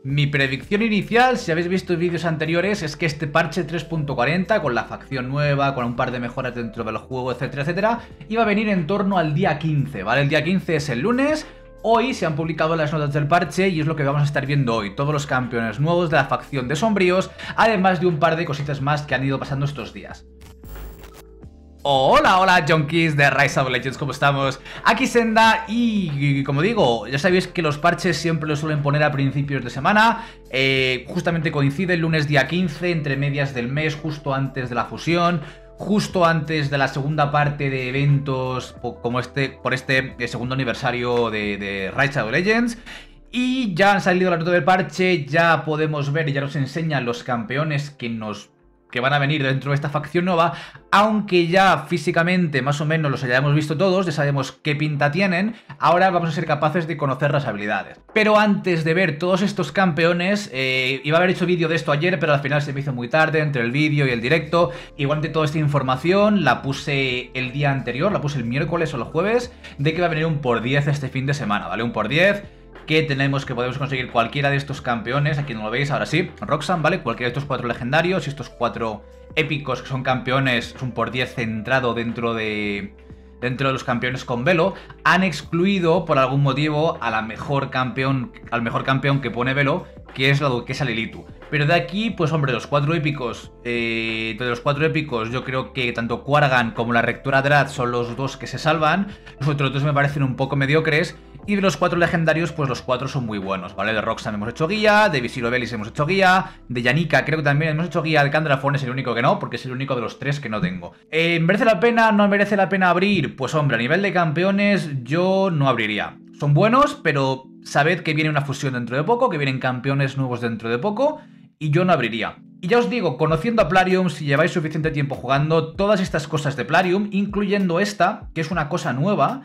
Mi predicción inicial, si habéis visto vídeos anteriores, es que este parche 3.40, con la facción nueva, con un par de mejoras dentro del juego, etcétera, etcétera, iba a venir en torno al día 15, ¿vale? El día 15 es el lunes. Hoy se han publicado las notas del parche y es lo que vamos a estar viendo hoy. Todos los campeones nuevos de la facción de sombríos, además de un par de cositas más que han ido pasando estos días. Hola, hola, junkies de Rise of Legends, ¿cómo estamos? Aquí Senda y como digo, ya sabéis que los parches siempre los suelen poner a principios de semana. Justamente coincide el lunes día 15, entre medias del mes, justo antes de la fusión, justo antes de la segunda parte de eventos como por este segundo aniversario de Rise of Legends. Y ya han salido las notas del parche, ya podemos ver y ya nos enseñan los campeones que van a venir dentro de esta facción nueva, aunque ya físicamente más o menos los hayamos visto todos, ya sabemos qué pinta tienen, ahora vamos a ser capaces de conocer las habilidades. Pero antes de ver todos estos campeones, iba a haber hecho vídeo de esto ayer, pero al final se me hizo muy tarde entre el vídeo y el directo. Igualmente toda esta información la puse el día anterior, la puse el miércoles o el jueves, de que va a venir un por 10 este fin de semana, ¿vale? Un por 10... que podemos conseguir cualquiera de estos campeones. Aquí no lo veis, ahora sí, Roxanne, ¿vale? Cualquiera de estos 4 legendarios y estos 4 épicos que son campeones, es un por 10 centrado dentro de los campeones con velo. Han excluido por algún motivo al mejor campeón que pone velo, que es la duquesa Lilitu. Pero de aquí, pues hombre, los 4 épicos, yo creo que tanto Quargan como la rectora Drad son los 2 que se salvan. Los otros 2 me parecen un poco mediocres. Y de los 4 legendarios, pues los 4 son muy buenos, ¿vale? De Roxanne hemos hecho guía, de Visiro Belis hemos hecho guía, de Yanika creo que también hemos hecho guía, de Candrafón es el único que no, porque es el único de los 3 que no tengo. ¿Merece la pena? ¿No merece la pena abrir? Pues hombre, a nivel de campeones yo no abriría. Son buenos, pero sabed que viene una fusión dentro de poco, que vienen campeones nuevos dentro de poco, y yo no abriría. Y ya os digo, conociendo a Plarium, si lleváis suficiente tiempo jugando, todas estas cosas de Plarium, incluyendo esta, que es una cosa nueva,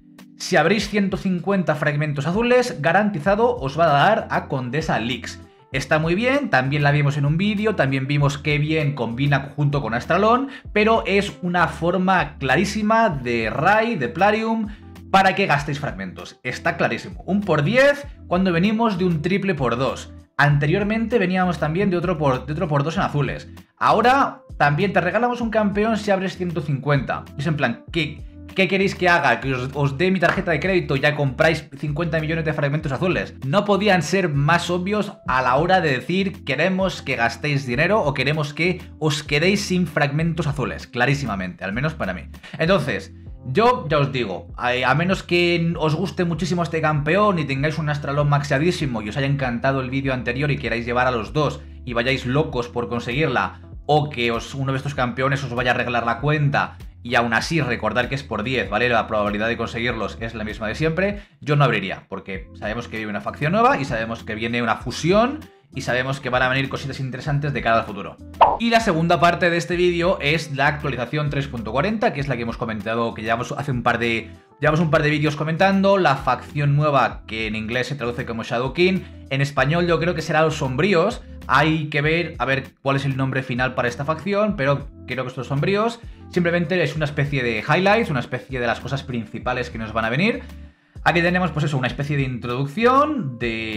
si abrís 150 fragmentos azules, garantizado os va a dar a Condesa Lix. Está muy bien, también la vimos en un vídeo, también vimos qué bien combina junto con Astralón, pero es una forma clarísima de Rai, de Plarium, para que gastéis fragmentos. Está clarísimo. Un por 10 cuando venimos de un triple por 2. Anteriormente veníamos también de otro por 2 en azules. Ahora también te regalamos un campeón si abres 150. Es en plan, ¿Qué queréis que haga? ¿Que os dé mi tarjeta de crédito y ya compráis 50 millones de fragmentos azules? No podían ser más obvios a la hora de decir queremos que gastéis dinero o queremos que os quedéis sin fragmentos azules. Clarísimamente, al menos para mí. Entonces, yo ya os digo, a menos que os guste muchísimo este campeón y tengáis un Astralón maxeadísimo y os haya encantado el vídeo anterior y queráis llevar a los 2 y vayáis locos por conseguirla, o que uno de estos campeones os vaya a arreglar la cuenta, y aún así recordar que es por 10, ¿vale? La probabilidad de conseguirlos es la misma de siempre. Yo no abriría, porque sabemos que viene una facción nueva y sabemos que viene una fusión y sabemos que van a venir cositas interesantes de cara al futuro. Y la segunda parte de este vídeo es la actualización 3.40, que es la que hemos comentado, que llevamos un par de vídeos comentando. La facción nueva, que en inglés se traduce como Shadow King, en español yo creo que será los sombríos. Hay que ver, a ver cuál es el nombre final para esta facción, pero creo que estos sombríos simplemente es una especie de highlights, una especie de las cosas principales que nos van a venir. Aquí tenemos, pues eso, una especie de introducción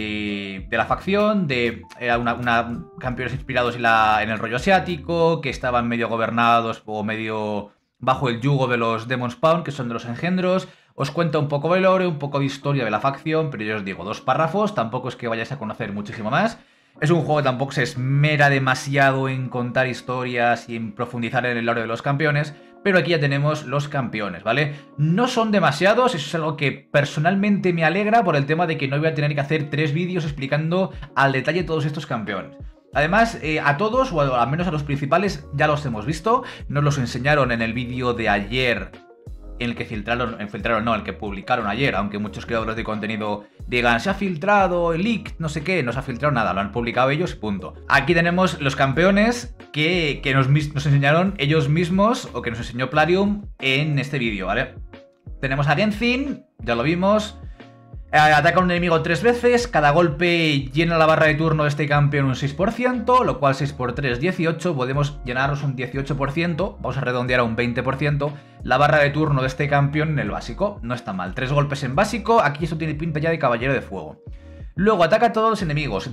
de la facción, de campeones inspirados en el rollo asiático, que estaban medio gobernados o medio bajo el yugo de los Demon Spawn, que son de los engendros. Os cuenta un poco de lore, un poco de historia de la facción, pero yo os digo, 2 párrafos, tampoco es que vayáis a conocer muchísimo más. Es un juego que tampoco se esmera demasiado en contar historias y en profundizar en el lore de los campeones, pero aquí ya tenemos los campeones, ¿vale? No son demasiados, eso es algo que personalmente me alegra por el tema de que no voy a tener que hacer 3 vídeos explicando al detalle todos estos campeones. Además, a todos, o al menos a los principales, ya los hemos visto, nos los enseñaron en el vídeo de ayer, en el que el que publicaron ayer, aunque muchos creadores de contenido digan, se ha filtrado, el leak, no sé qué, no se ha filtrado nada, lo han publicado ellos y punto. Aquí tenemos los campeones que nos enseñaron ellos mismos, o que nos enseñó Plarium en este vídeo, ¿vale? Tenemos a Genshin, ya lo vimos. Ataca a un enemigo 3 veces, cada golpe llena la barra de turno de este campeón un 6%, lo cual 6 por 3, 18, podemos llenarnos un 18%, vamos a redondear a un 20%, la barra de turno de este campeón en el básico, no está mal, 3 golpes en básico, aquí esto tiene pinta ya de caballero de fuego. Luego ataca a todos los enemigos,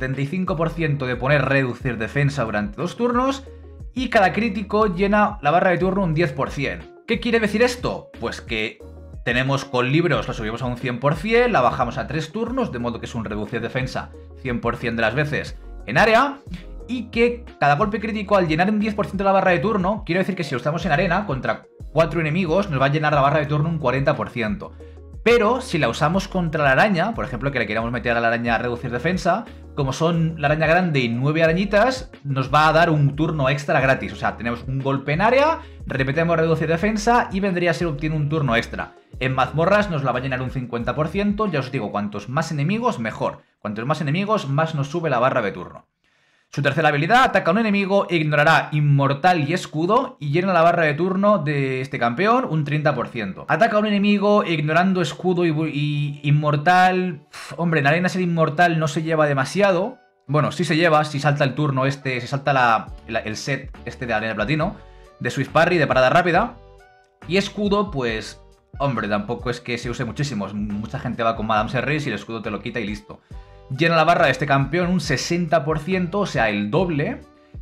75% de poner reducir defensa durante 2 turnos. Y cada crítico llena la barra de turno un 10%. ¿Qué quiere decir esto? Pues que tenemos con libros, la subimos a un 100%, la bajamos a 3 turnos, de modo que es un reducir defensa 100% de las veces en área. Y que cada golpe crítico, al llenar un 10% de la barra de turno, quiere decir que si lo estamos en arena contra 4 enemigos, nos va a llenar la barra de turno un 40%. Pero si la usamos contra la araña, por ejemplo, que le queramos meter a la araña a reducir defensa, como son la araña grande y 9 arañitas, nos va a dar un turno extra gratis. O sea, tenemos un golpe en área, repetimos reducir defensa y vendría a ser obtiene un turno extra. En mazmorras nos la va a llenar un 50%, ya os digo, cuantos más enemigos, mejor. Cuantos más enemigos, más nos sube la barra de turno. Su tercera habilidad, ataca a un enemigo e ignorará inmortal y escudo y llena la barra de turno de este campeón un 30%. Ataca a un enemigo e ignorando escudo y inmortal... Hombre, en arena ser inmortal no se lleva demasiado. Bueno, sí se lleva, si salta el turno este, si salta el set este de arena de platino, de Swift Parry, de parada rápida. Y escudo, pues... Hombre, tampoco es que se use muchísimo. Mucha gente va con Madame Serris y el escudo te lo quita y listo. Llena la barra de este campeón un 60%, o sea, el doble,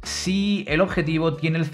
si el objetivo tiene el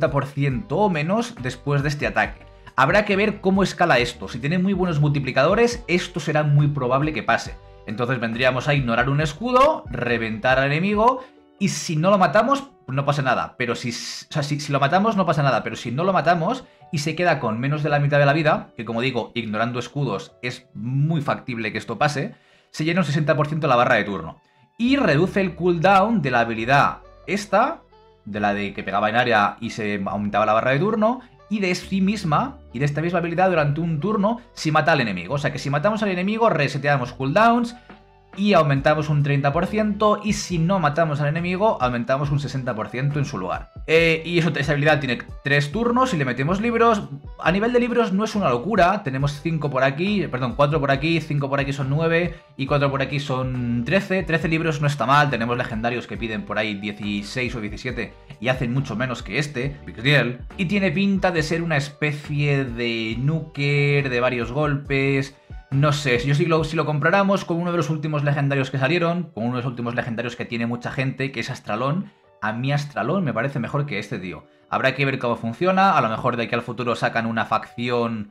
50% o menos después de este ataque. Habrá que ver cómo escala esto. Si tiene muy buenos multiplicadores, esto será muy probable que pase. Entonces vendríamos a ignorar un escudo, reventar al enemigo, y si no lo matamos, no pasa nada. Pero si lo matamos, no pasa nada. Pero si no lo matamos y se queda con menos de la mitad de la vida, que como digo, ignorando escudos es muy factible que esto pase, se llena un 60% la barra de turno. Y reduce el cooldown de la habilidad esta, de la de que pegaba en área y se aumentaba la barra de turno, y de sí misma, y de esta misma habilidad durante un turno si mata al enemigo. O sea que si matamos al enemigo reseteamos cooldowns y aumentamos un 30%, y si no matamos al enemigo aumentamos un 60% en su lugar. Y eso, esa habilidad tiene 3 turnos y le metemos libros. A nivel de libros no es una locura, tenemos 5 por aquí, perdón, 4 por aquí, 5 por aquí son 9 y 4 por aquí son 13. 13 libros no está mal, tenemos legendarios que piden por ahí 16 o 17 y hacen mucho menos que este, Pixriel. Y tiene pinta de ser una especie de nuker de varios golpes. No sé, si lo compráramos con uno de los últimos legendarios que salieron, con uno de los últimos legendarios que tiene mucha gente, que es Astralón, a mí Astralón me parece mejor que este tío. Habrá que ver cómo funciona, a lo mejor de aquí al futuro sacan una facción,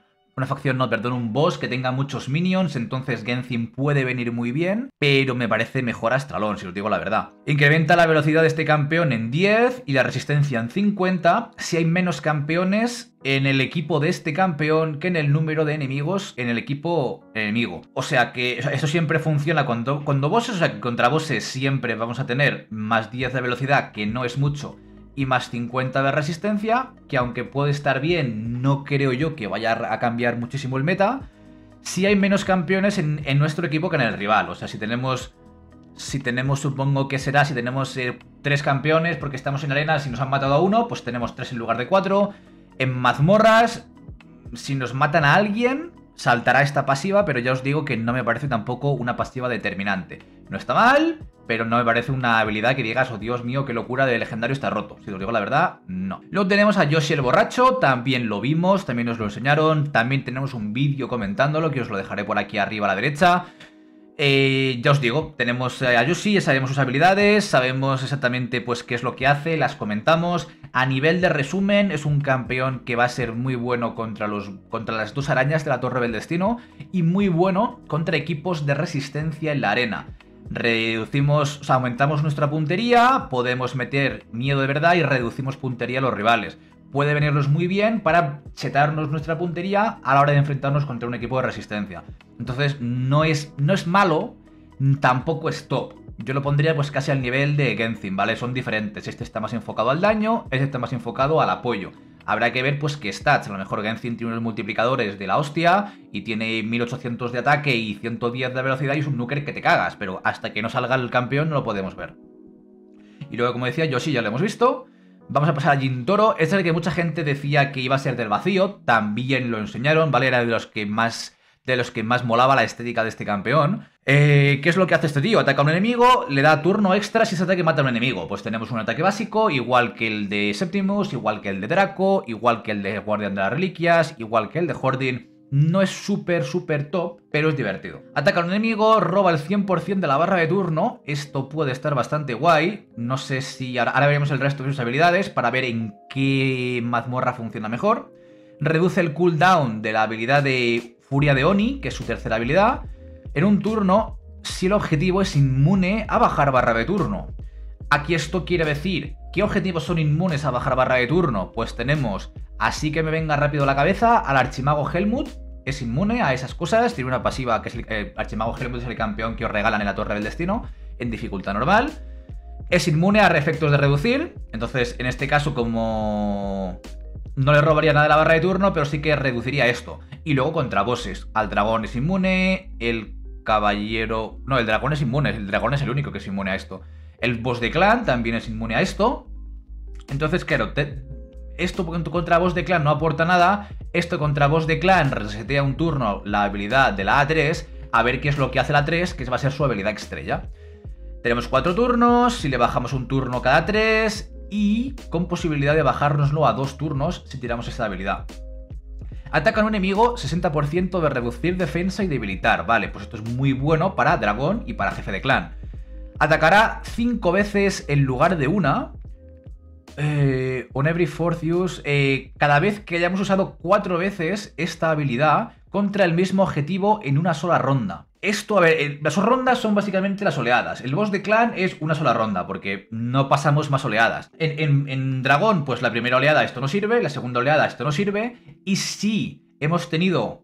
un boss que tenga muchos minions, entonces Genshin puede venir muy bien, pero me parece mejor Astralón, si os digo la verdad. Incrementa la velocidad de este campeón en 10 y la resistencia en 50 si hay menos campeones en el equipo de este campeón que en el número de enemigos en el equipo enemigo. O sea que eso siempre funciona cuando bosses, o sea que contra bosses siempre vamos a tener más 10 de velocidad, que no es mucho, y más 50 de resistencia, que aunque puede estar bien, no creo yo que vaya a cambiar muchísimo el meta, si hay menos campeones en nuestro equipo que en el rival. O sea, si tenemos supongo que será, si tenemos 3 campeones porque estamos en arena, si nos han matado a uno, pues tenemos 3 en lugar de 4. En mazmorras, si nos matan a alguien, saltará esta pasiva, pero ya os digo que no me parece tampoco una pasiva determinante. No está mal, pero no me parece una habilidad que digas, oh Dios mío, qué locura, de legendario está roto. Si os digo la verdad, no. Luego tenemos a Yoshi el borracho, también lo vimos, también nos lo enseñaron, también tenemos un vídeo comentándolo, que os lo dejaré por aquí arriba a la derecha. Ya os digo, tenemos a Yoshi, ya sabemos sus habilidades, sabemos exactamente pues qué es lo que hace, las comentamos. A nivel de resumen, es un campeón que va a ser muy bueno contra las 2 arañas de la Torre del Destino y muy bueno contra equipos de resistencia en la arena. Reducimos, o sea, aumentamos nuestra puntería, podemos meter miedo de verdad y reducimos puntería a los rivales. Puede venirnos muy bien para chetarnos nuestra puntería a la hora de enfrentarnos contra un equipo de resistencia. Entonces no es malo, tampoco es top. Yo lo pondría pues casi al nivel de Genshin, ¿vale? Son diferentes. Este está más enfocado al daño, este está más enfocado al apoyo. Habrá que ver pues qué stats. A lo mejor Genshin tiene unos multiplicadores de la hostia y tiene 1800 de ataque y 110 de velocidad y es un nuker que te cagas. Pero hasta que no salga el campeón no lo podemos ver. Y luego, como decía, Yoshi ya lo hemos visto. Vamos a pasar a Jintoro. Este es el que mucha gente decía que iba a ser del vacío. También lo enseñaron, ¿vale? Era de los que más molaba la estética de este campeón. ¿Qué es lo que hace este tío? Ataca a un enemigo, le da turno extra si ese ataque mata a un enemigo. Pues tenemos un ataque básico, igual que el de Septimus, igual que el de Draco, igual que el de Guardián de las Reliquias, igual que el de Hordin. No es súper top, pero es divertido. Ataca a un enemigo, roba el 100% de la barra de turno. Esto puede estar bastante guay. No sé si... Ahora veremos el resto de sus habilidades para ver en qué mazmorra funciona mejor. Reduce el cooldown de la habilidad de Furia de Oni, que es su tercera habilidad, en un turno si el objetivo es inmune a bajar barra de turno. Aquí esto quiere decir, ¿qué objetivos son inmunes a bajar barra de turno? Pues tenemos, así que me venga rápido a la cabeza, al Archimago Helmut, es inmune a esas cosas, tiene una pasiva que es el Archimago Helmut es el campeón que os regalan en la Torre del Destino, en dificultad normal. Es inmune a efectos de reducir, entonces en este caso como no le robaría nada de la barra de turno, pero sí que reduciría esto. Y luego contra bosses, al dragón es inmune, el caballero... No, el dragón es inmune, el dragón es el único que es inmune a esto. El boss de clan también es inmune a esto. Entonces, claro, esto contra boss de clan no aporta nada. Esto contra boss de clan resetea un turno la habilidad de la A3. A ver qué es lo que hace la 3, que va a ser su habilidad estrella. Tenemos 4 turnos, si le bajamos un turno cada 3 y con posibilidad de bajárnoslo a 2 turnos si tiramos esta habilidad. Ataca a un enemigo, 60% de reducir defensa y debilitar. Vale, pues esto es muy bueno para dragón y para jefe de clan. Atacará 5 veces en lugar de una. On every fourth use. Cada vez que hayamos usado 4 veces esta habilidad contra el mismo objetivo en una sola ronda. Esto, a ver, las rondas son básicamente las oleadas. El boss de clan es una sola ronda, porque no pasamos más oleadas. En dragón, pues la primera oleada esto no sirve, la segunda oleada esto no sirve. Y si hemos tenido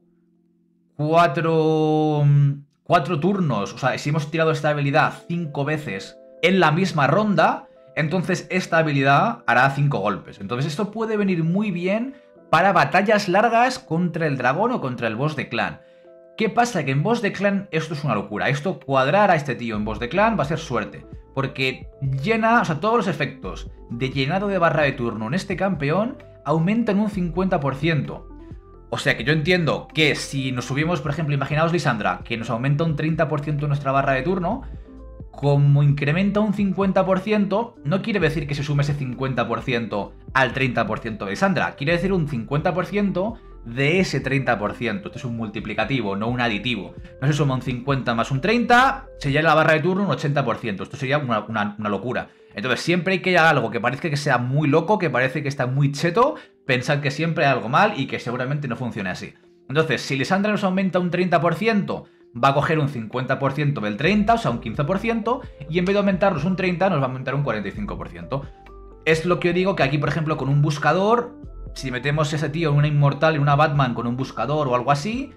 4 turnos, o sea, si hemos tirado esta habilidad 5 veces en la misma ronda, entonces esta habilidad hará 5 golpes. Entonces esto puede venir muy bien para batallas largas contra el dragón o contra el boss de clan. ¿Qué pasa? Que en boss de clan esto es una locura. Esto cuadrar a este tío en boss de clan va a ser suerte. Porque llena, o sea, todos los efectos de llenado de barra de turno en este campeón aumentan un 50%. O sea que yo entiendo que si nos subimos, por ejemplo, imaginaos Lissandra, que nos aumenta un 30% nuestra barra de turno, como incrementa un 50%, no quiere decir que se sume ese 50% al 30% de Lissandra, quiere decir un 50% de ese 30%. Esto es un multiplicativo, no un aditivo. No se suma un 50 más un 30, se llena la barra de turno un 80%. Esto sería una locura. Entonces siempre hay que hacer algo que parezca que sea muy loco, que parece que está muy cheto, pensad que siempre hay algo mal y que seguramente no funcione así. Entonces, si Lissandra nos aumenta un 30%, va a coger un 50% del 30, o sea, un 15%, y en vez de aumentarnos un 30, nos va a aumentar un 45%. Es lo que yo digo que aquí, por ejemplo, con un buscador, si metemos ese tío en una inmortal, en una Batman con un buscador o algo así,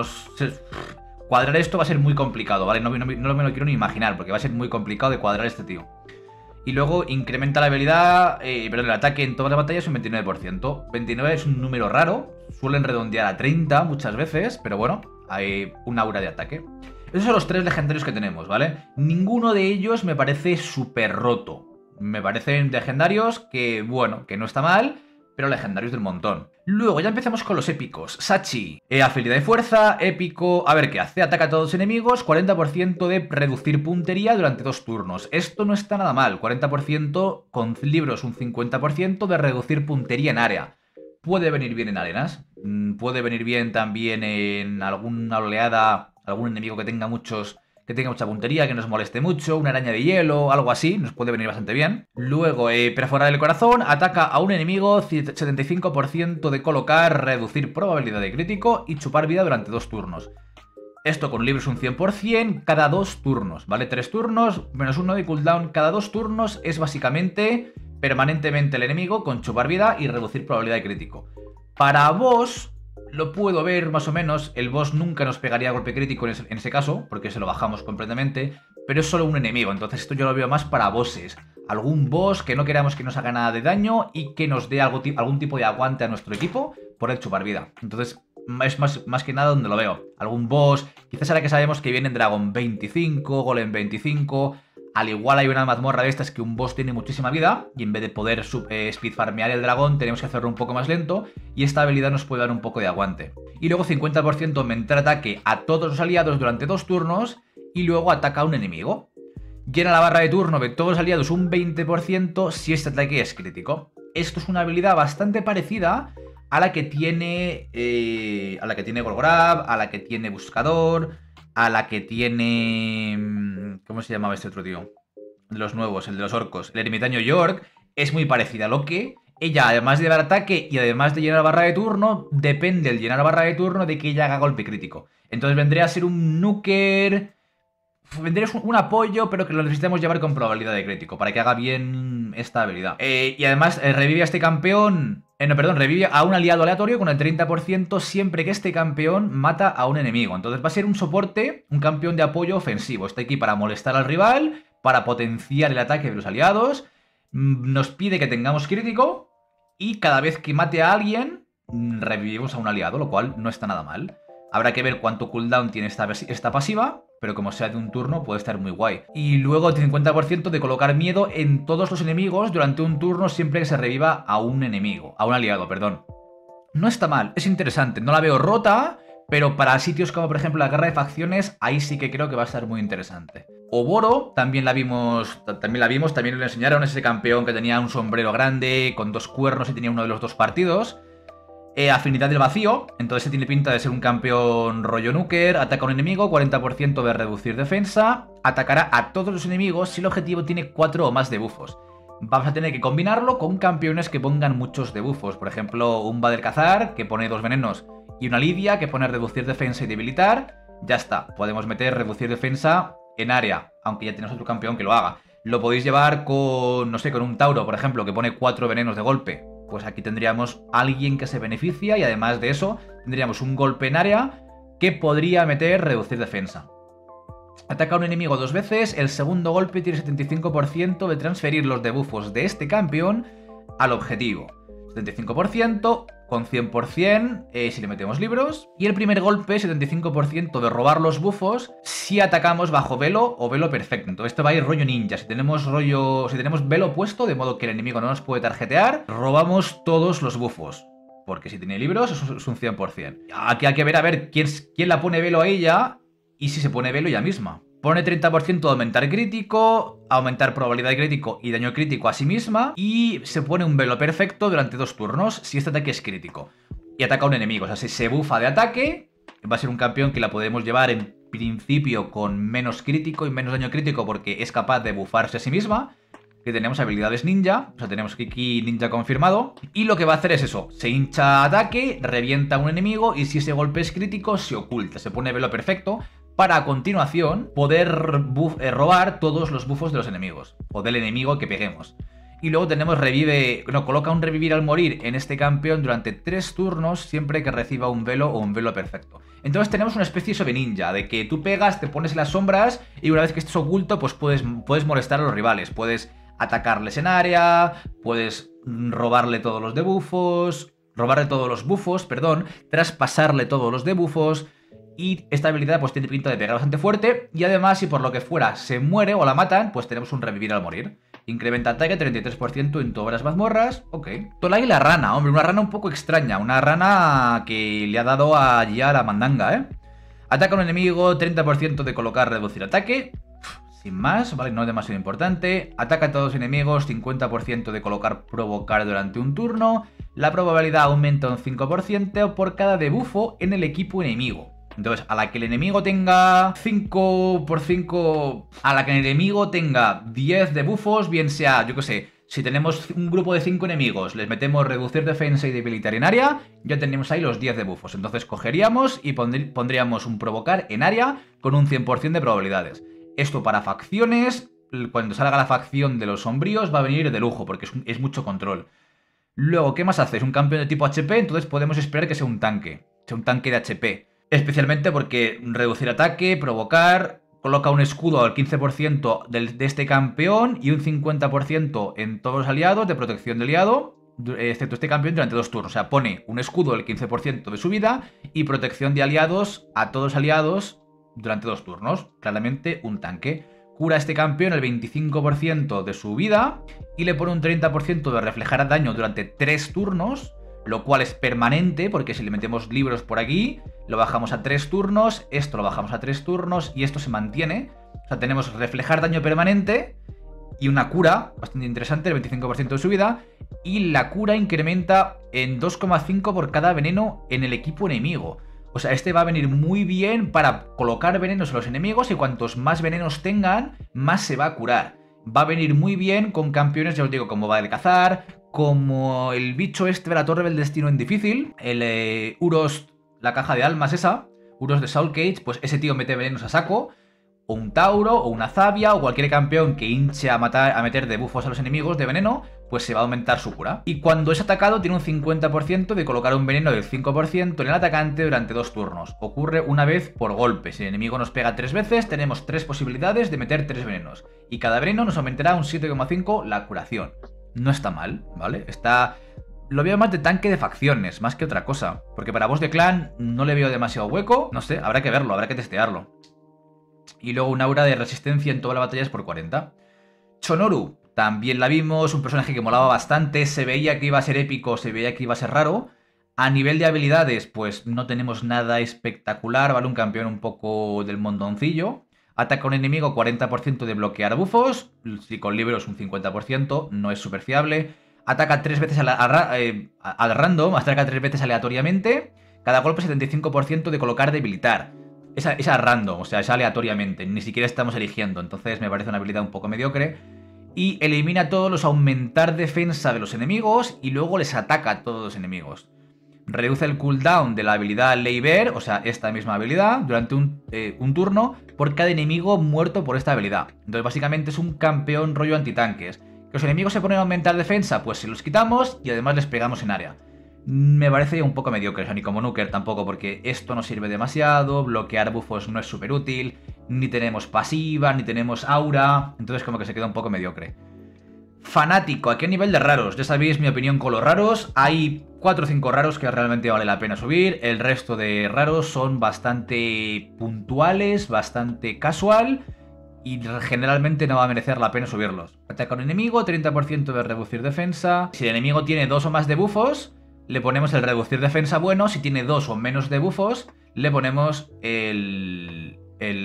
cuadrar esto va a ser muy complicado, ¿vale? No me lo quiero ni imaginar, porque va a ser muy complicado de cuadrar este tío. Y luego incrementa la habilidad, el ataque en todas las batallas un 29%. 29 es un número raro, suelen redondear a 30 muchas veces, pero bueno, hay un aura de ataque. Esos son los 3 legendarios que tenemos, ¿vale? Ninguno de ellos me parece súper roto. Me parecen legendarios que, bueno, que no está mal, pero legendarios del montón. Luego ya empezamos con los épicos. Sachi, habilidad de fuerza, épico... A ver qué hace, ataca a todos los enemigos, 40% de reducir puntería durante 2 turnos. Esto no está nada mal, 40% con libros, un 50% de reducir puntería en área. Puede venir bien en arenas, puede venir bien también en alguna oleada, algún enemigo que tenga mucha puntería, que nos moleste mucho, una araña de hielo, algo así, nos puede venir bastante bien. Luego, perforar el corazón, ataca a un enemigo, 75% de colocar, reducir probabilidad de crítico y chupar vida durante 2 turnos. Esto con libros un 100% cada 2 turnos, ¿vale? 3 turnos, menos 1 de cooldown cada 2 turnos es básicamente permanentemente el enemigo con chupar vida y reducir probabilidad de crítico. Para boss... lo puedo ver más o menos, el boss nunca nos pegaría golpe crítico en ese caso, porque se lo bajamos completamente, pero es solo un enemigo, entonces esto yo lo veo más para bosses. Algún boss que no queramos que nos haga nada de daño y que nos dé algún tipo de aguante a nuestro equipo por el chupar vida. Entonces es más que nada donde lo veo. Algún boss, quizás ahora que sabemos que viene en Dragon 25, Golem 25... Al igual hay una mazmorra de estas que un boss tiene muchísima vida y en vez de poder speedfarmear el dragón tenemos que hacerlo un poco más lento y esta habilidad nos puede dar un poco de aguante. Y luego 50% aumentar ataque a todos los aliados durante 2 turnos y luego ataca a un enemigo. Llena la barra de turno de todos los aliados un 20% si este ataque es crítico. Esto es una habilidad bastante parecida a la que tiene Golgrab, a la que tiene Buscador, a la que tiene... ¿Cómo se llamaba este otro tío? De los nuevos, el de los orcos. El ermitaño York es muy parecida, lo que ella, además de dar ataque y además de llenar barra de turno, depende el llenar barra de turno de que ella haga golpe crítico. Entonces vendría a ser un nuker... Vendría un apoyo, pero que lo necesitamos llevar con probabilidad de crítico, para que haga bien esta habilidad. Y además revive a este campeón... revive a un aliado aleatorio con el 30% siempre que este campeón mata a un enemigo. Entonces va a ser un soporte, un campeón de apoyo ofensivo. Está aquí para molestar al rival, para potenciar el ataque de los aliados. Nos pide que tengamos crítico y cada vez que mate a alguien, revivimos a un aliado, lo cual no está nada mal. Habrá que ver cuánto cooldown tiene esta pasiva, pero como sea de un turno puede estar muy guay. Y luego el 50% de colocar miedo en todos los enemigos durante un turno siempre que se reviva a un enemigo, a un aliado, perdón. No está mal, es interesante, no la veo rota, pero para sitios como por ejemplo la guerra de facciones, ahí sí que creo que va a estar muy interesante. Oboro, también la vimos, también le enseñaron ese campeón que tenía un sombrero grande, con 2 cuernos y tenía uno de los 2 partidos. Afinidad del vacío, entonces tiene pinta de ser un campeón rollo nuker. Ataca a un enemigo, 40% de reducir defensa. Atacará a todos los enemigos si el objetivo tiene 4 o más debuffos. Vamos a tener que combinarlo con campeones que pongan muchos debuffos. Por ejemplo, un Badelkazar que pone 2 venenos y una Lidia que pone reducir defensa y debilitar. Ya está, podemos meter reducir defensa en área, aunque ya tenemos otro campeón que lo haga. Lo podéis llevar con, no sé, con un Tauro, por ejemplo, que pone 4 venenos de golpe. Pues aquí tendríamos alguien que se beneficia y además de eso tendríamos un golpe en área que podría meter reducir defensa. Ataca a un enemigo 2 veces, el segundo golpe tiene 75% de transferir los debuffos de este campeón al objetivo. 75% con 100% si le metemos libros. Y el primer golpe, 75% de robar los buffos si atacamos bajo velo o velo perfecto. Entonces esto va a ir rollo ninja. Si tenemos velo puesto, de modo que el enemigo no nos puede tarjetear, robamos todos los buffos. Porque si tiene libros es un 100%. Aquí hay que ver a ver quién la pone velo a ella y si se pone velo ella misma. Pone 30% de aumentar crítico, aumentar probabilidad de crítico y daño crítico a sí misma. Y se pone un velo perfecto durante 2 turnos si este ataque es crítico. Y ataca a un enemigo, o sea, si se bufa de ataque, va a ser un campeón que la podemos llevar en principio con menos crítico y menos daño crítico porque es capaz de bufarse a sí misma. Que tenemos habilidades ninja, o sea, tenemos Kiki ninja confirmado. Y lo que va a hacer es eso, se hincha ataque, revienta a un enemigo y si ese golpe es crítico se oculta, se pone velo perfecto. Para a continuación poder robar todos los buffos de los enemigos o del enemigo que peguemos. Y luego tenemos coloca un revivir al morir en este campeón durante 3 turnos siempre que reciba un velo o un velo perfecto. Entonces tenemos una especie de ninja, de que tú pegas, te pones en las sombras y una vez que estés oculto pues puedes molestar a los rivales, puedes atacarles en área, puedes robarle todos los debuffos, traspasarle todos los debuffos. Y esta habilidad pues tiene pinta de pegar bastante fuerte. Y además, si por lo que fuera se muere o la matan, pues tenemos un revivir al morir. Incrementa ataque 33% en todas las mazmorras. Ok. Tolai la rana, hombre, una rana un poco extraña. Una rana que le ha dado allí a la mandanga, ¿eh? Ataca a un enemigo, 30% de colocar reducir ataque. Sin más, ¿vale? No es demasiado importante. Ataca a todos los enemigos, 50% de colocar provocar durante un turno. La probabilidad aumenta un 5% por cada debuffo en el equipo enemigo. Entonces, a la que el enemigo tenga 5 por 5... A la que el enemigo tenga 10 debuffos, bien sea, yo qué sé, si tenemos un grupo de 5 enemigos, les metemos reducir defensa y debilitar en área, ya tenemos ahí los 10 debuffos. Entonces cogeríamos y pondríamos un provocar en área con un 100% de probabilidades. Esto para facciones, cuando salga la facción de los sombríos va a venir de lujo, porque es mucho control. Luego, ¿qué más hace? Es un campeón de tipo HP, entonces podemos esperar que sea un tanque de HP. Especialmente porque reducir ataque, provocar, coloca un escudo al 15% de este campeón y un 50% en todos los aliados de protección de aliado, excepto este campeón durante 2 turnos. O sea, pone un escudo del 15% de su vida y protección de aliados a todos los aliados durante 2 turnos. Claramente un tanque. Cura a este campeón el 25% de su vida y le pone un 30% de reflejar daño durante 3 turnos. Lo cual es permanente, porque si le metemos libros por aquí, lo bajamos a 3 turnos, esto lo bajamos a 3 turnos y esto se mantiene. O sea, tenemos reflejar daño permanente y una cura bastante interesante, el 25% de su vida. y la cura incrementa en 2,5 por cada veneno en el equipo enemigo. O sea, este va a venir muy bien para colocar venenos a los enemigos y cuantos más venenos tengan, más se va a curar. Va a venir muy bien con campeones, ya os digo, como Valcazar, como el bicho este de la Torre del Destino en difícil, el Uros, la caja de almas esa, Uros de Soul Cage, pues ese tío mete venenos a saco, o un Tauro, o una Zavia, o cualquier campeón que hinche a meter debuffos a los enemigos de veneno, pues se va a aumentar su cura. Y cuando es atacado tiene un 50% de colocar un veneno del 5% en el atacante durante 2 turnos. Ocurre una vez por golpe. Si el enemigo nos pega 3 veces, tenemos 3 posibilidades de meter 3 venenos. Y cada veneno nos aumentará un 7,5 la curación. No está mal, ¿vale? Lo veo más de tanque de facciones, más que otra cosa. Porque para boss de clan no le veo demasiado hueco. No sé, habrá que verlo, habrá que testearlo. Y luego un aura de resistencia en todas las batallas por 40. Chonoru, también la vimos, un personaje que molaba bastante, se veía que iba a ser épico, se veía que iba a ser raro. A nivel de habilidades, pues no tenemos nada espectacular, ¿vale? Un campeón un poco del montoncillo. Ataca a un enemigo 40% de bloquear bufos, si con libros un 50%, no es súper fiable. Ataca 3 veces al random, ataca 3 veces aleatoriamente. Cada golpe 75% de colocar debilitar. Esa random, o sea, es aleatoriamente, ni siquiera estamos eligiendo, entonces me parece una habilidad un poco mediocre. Y elimina todos los aumentar defensa de los enemigos y luego les ataca a todos los enemigos. Reduce el cooldown de la habilidad Leiber, o sea, esta misma habilidad, durante un turno por cada enemigo muerto por esta habilidad. Entonces básicamente es un campeón rollo antitanques. Que los enemigos se ponen a aumentar defensa, pues se los quitamos y además les pegamos en área. Me parece un poco mediocre, o sea, ni como Nuker tampoco, porque esto no sirve demasiado, bloquear buffos no es súper útil, ni tenemos pasiva, ni tenemos aura, entonces como que se queda un poco mediocre. Fanático, ¿a qué nivel de raros? Ya sabéis mi opinión con los raros, hay 4 o 5 raros que realmente vale la pena subir, el resto de raros son bastante puntuales, bastante casual, y generalmente no va a merecer la pena subirlos. Ataca a un enemigo, 30% de reducir defensa, si el enemigo tiene 2 o más de buffos, le ponemos el reducir defensa bueno. Si tiene 2 o menos de buffos, le ponemos el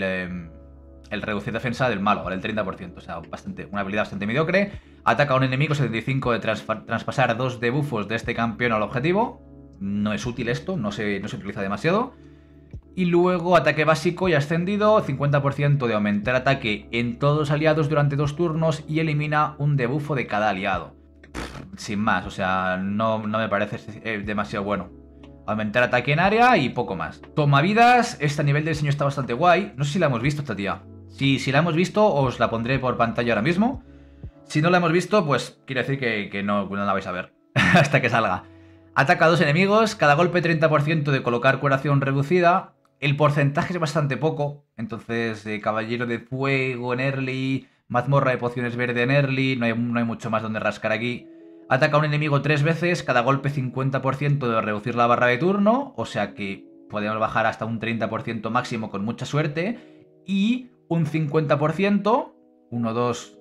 reducir defensa del malo, ¿vale? El 30%, o sea, una habilidad bastante mediocre. Ataca a un enemigo, 75 de traspasar 2 de buffos de este campeón al objetivo. No es útil esto, no se utiliza demasiado. Y luego ataque básico y ascendido, 50% de aumentar ataque en todos los aliados durante 2 turnos y elimina un debuffo de cada aliado. Sin más, o sea, no me parece demasiado bueno. Aumentar ataque en área y poco más. Tomavidas, este nivel de diseño está bastante guay. No sé si la hemos visto esta tía. Si la hemos visto, os la pondré por pantalla ahora mismo. Si no la hemos visto, pues quiere decir que no la vais a ver hasta que salga. Ataca a 2 enemigos, cada golpe 30% de colocar curación reducida. El porcentaje es bastante poco, entonces caballero de fuego en early, mazmorra de pociones verde en early, no hay mucho más donde rascar aquí. Ataca a un enemigo 3 veces, cada golpe 50% de reducir la barra de turno, o sea que podemos bajar hasta un 30% máximo con mucha suerte, y un 50%, 1, 2,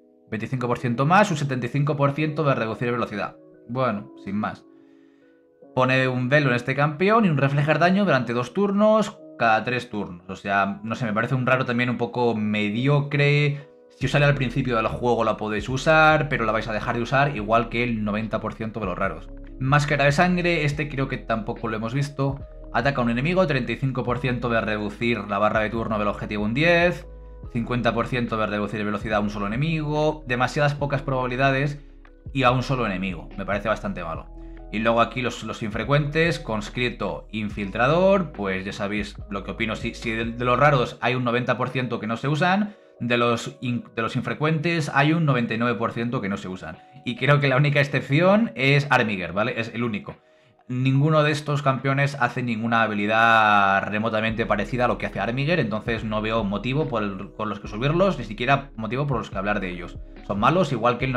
25% más, un 75% de reducir velocidad. Bueno, sin más. Pone un velo en este campeón y un reflejar daño durante 2 turnos, cada 3 turnos. O sea, no sé, me parece un raro también un poco mediocre. Si os sale al principio del juego la podéis usar, pero la vais a dejar de usar igual que el 90% de los raros. Máscara de sangre, este creo que tampoco lo hemos visto. Ataca a un enemigo, 35% de reducir la barra de turno del objetivo un 10, 50% de reducir velocidad a un solo enemigo, demasiadas pocas probabilidades y a un solo enemigo. Me parece bastante malo. Y luego aquí los infrecuentes, conscripto, infiltrador, pues ya sabéis lo que opino. Si de los raros hay un 90% que no se usan, de los infrecuentes hay un 99% que no se usan. Y creo que la única excepción es Armiger, ¿vale? Es el único. Ninguno de estos campeones hace ninguna habilidad remotamente parecida a lo que hace Armiger, entonces no veo motivo por los que subirlos, ni siquiera motivo por los que hablar de ellos. Son malos, igual que el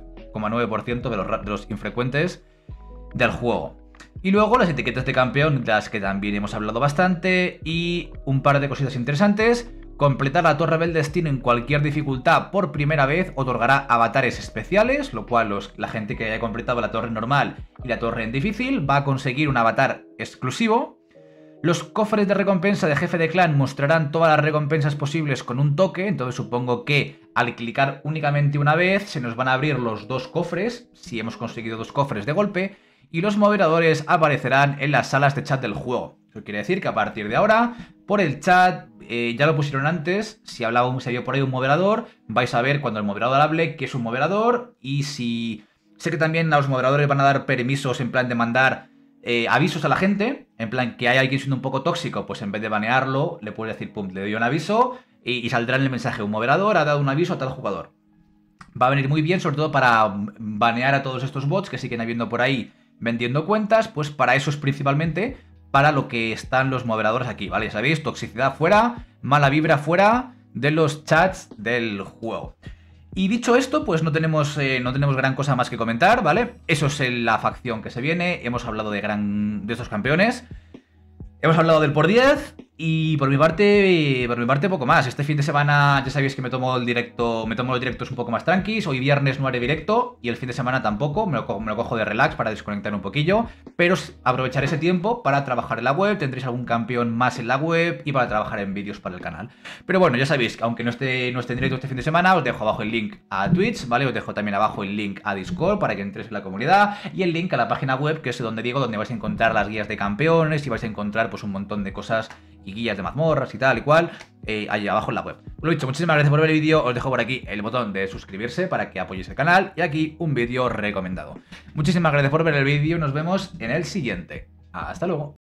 99,9% de los infrecuentes del juego. Y luego las etiquetas de campeón, de las que también hemos hablado bastante, y un par de cositas interesantes. Completar la Torre del Destino en cualquier dificultad por primera vez otorgará avatares especiales, lo cual la gente que haya completado la torre normal y la torre en difícil va a conseguir un avatar exclusivo. Los cofres de recompensa de jefe de clan mostrarán todas las recompensas posibles con un toque, entonces supongo que al clicar únicamente una vez se nos van a abrir los 2 cofres, si hemos conseguido 2 cofres de golpe, y los moderadores aparecerán en las salas de chat del juego. Eso quiere decir que a partir de ahora, por el chat, ya lo pusieron antes, si había por ahí un moderador, vais a ver cuando el moderador hable que es un moderador, y si... Sé que también a los moderadores van a dar permisos en plan de mandar avisos a la gente, en plan que hay alguien siendo un poco tóxico, pues en vez de banearlo, le puedes decir, pum, le doy un aviso y saldrá en el mensaje, un moderador ha dado un aviso a tal jugador. Va a venir muy bien, sobre todo para banear a todos estos bots que siguen habiendo por ahí vendiendo cuentas, pues para eso es principalmente para lo que están los moderadores aquí, ¿vale? ¿Sabéis? Toxicidad fuera, mala vibra fuera de los chats del juego. Y dicho esto, pues no tenemos gran cosa más que comentar, ¿vale? Eso es la facción que se viene. Hemos hablado de estos campeones. Hemos hablado del por 10 y por mi parte poco más. Este fin de semana ya sabéis que me tomo los directos un poco más tranquis. Hoy viernes no haré directo y el fin de semana tampoco. Me lo cojo de relax para desconectar un poquillo. Pero aprovecharé ese tiempo para trabajar en la web. Tendréis algún campeón más en la web y para trabajar en vídeos para el canal. Pero bueno, ya sabéis que aunque no esté en directo este fin de semana, os dejo abajo el link a Twitch, ¿vale? Os dejo también abajo el link a Discord para que entréis en la comunidad y el link a la página web, que es donde vais a encontrar las guías de campeones y vais a encontrar pues un montón de cosas y guías de mazmorras y tal y cual ahí abajo en la web. Lo dicho, muchísimas gracias por ver el vídeo. Os dejo por aquí el botón de suscribirse para que apoyéis el canal y aquí un vídeo recomendado. Muchísimas gracias por ver el vídeo. Nos vemos en el siguiente. Hasta luego.